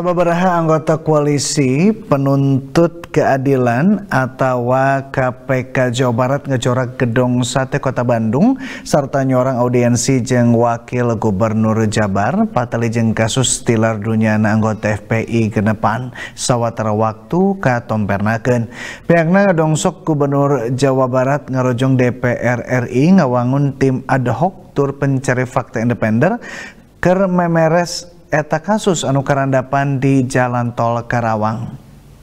Sababaraha anggota koalisi penuntut keadilan atau KPK Jawa Barat ngejorak gedung Sate Kota Bandung serta nyorang audiensi jeung Wakil Gubernur Jabar patali jeung kasus tilar dunyana anggota FPI genepan sawatara waktu katompernakeun. Pihakna ngadongsok Gubernur Jawa Barat ngarojong DPR RI ngawangun tim ad hoc tur pencari fakta independen keur memeres eta kasus anu karandapan di Jalan Tol Karawang.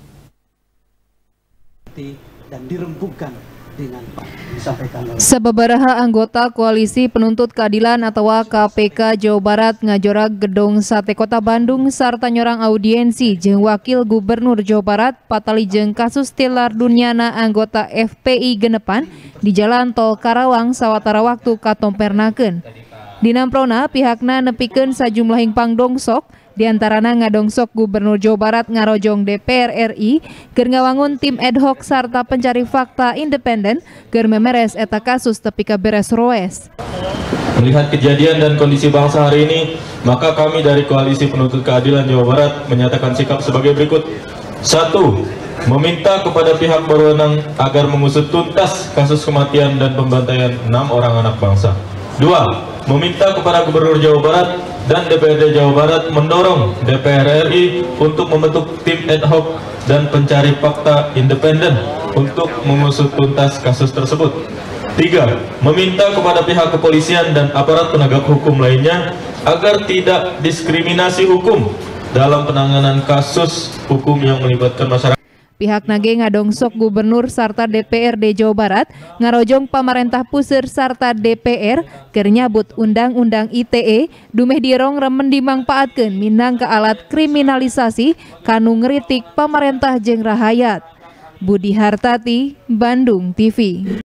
Dan dirembukan dengan disampaikan oleh sababaraha anggota koalisi penuntut keadilan atau KPK Jawa Barat ngajorak gedung Sate Kota Bandung sarta nyorang audiensi jeung Wakil Gubernur Jawa Barat patali jeung kasus tilar dunyana anggota FPI genepan di Jalan Tol Karawang sawatara waktu katompernakeun. Dinamprona pihakna nepikeun sajumlahing pangdongsok diantarana ngadongsok Gubernur Jawa Barat ngarojong DPR RI keur ngawangun tim ad hoc sarta pencari fakta independen keur memeres eta kasus tepi ka beres roes. Melihat kejadian dan kondisi bangsa hari ini, maka kami dari Koalisi Penuntut Keadilan Jawa Barat menyatakan sikap sebagai berikut. 1. Meminta kepada pihak berwenang agar mengusut tuntas kasus kematian dan pembantaian 6 orang anak bangsa. 2. Meminta kepada Gubernur Jawa Barat dan DPRD Jawa Barat mendorong DPR RI untuk membentuk tim ad hoc dan pencari fakta independen untuk mengusut tuntas kasus tersebut. 3. Meminta kepada pihak kepolisian dan aparat penegak hukum lainnya agar tidak diskriminasi hukum dalam penanganan kasus hukum yang melibatkan masyarakat. Pihak nage ngadongsok Gubernur sarta DPRD Jawa Barat ngarojong pamarentah puseur sarta DPR keur nyabut undang-undang ITE dumeh dirong remen dimangpaatkeun minangka alat kriminalisasi kanu ngeritik pamarentah jeung rahayat. Budi Hartati, Bandung TV.